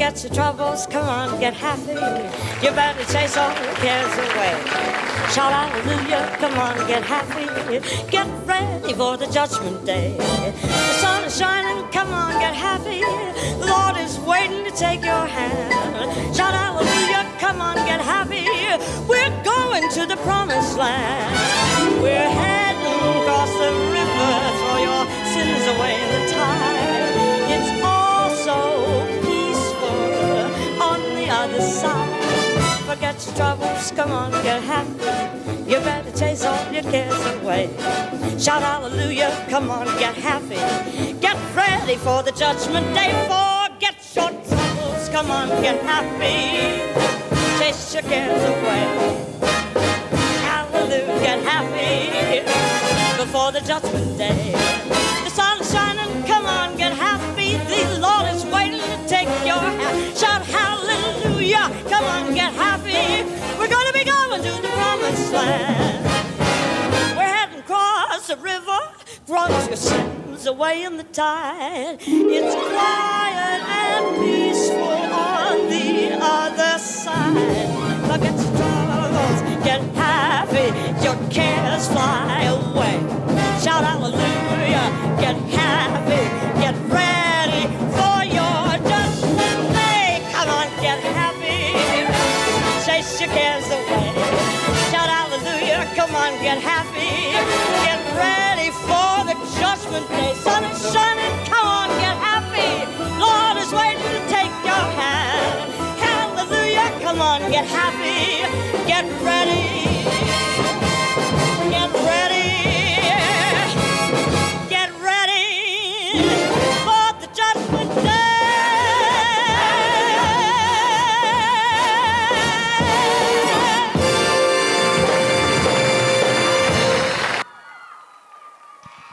Forget your troubles, come on, get happy. You better chase all your cares away. Shout hallelujah, come on, get happy. Get ready for the judgment day. The sun is shining, come on, get happy. The Lord is waiting to take your hand. Shout hallelujah, come on, get happy. We're going to the promised land. We're heading across the river, throw your sins away in the tide. It's all so peaceful on the other side. Forget your troubles, come on, get happy. You better chase all your cares away. Shout hallelujah, come on, get happy. Get ready for the judgment day. Forget your troubles, come on, get happy. Chase your cares away. Hallelujah, get happy before the judgment day. The sun is shining, come on, get happy. The Lord is waiting to take your hand. Shout hallelujah, come on, get happy. We're gonna be going to the promised land. We're heading across the river, throw your sins away in the tide. It's quiet and peaceful on the other side. Forget your troubles, get happy, your cares fly away. Shout hallelujah, get happy, get ready for your judgment day. Come on, get happy, chase your cares away. Shout hallelujah, come on, get happy, get ready for the judgment day. Sun is shining, come on, get happy. Lord is waiting to take your hand. Hallelujah, come on, get happy, get ready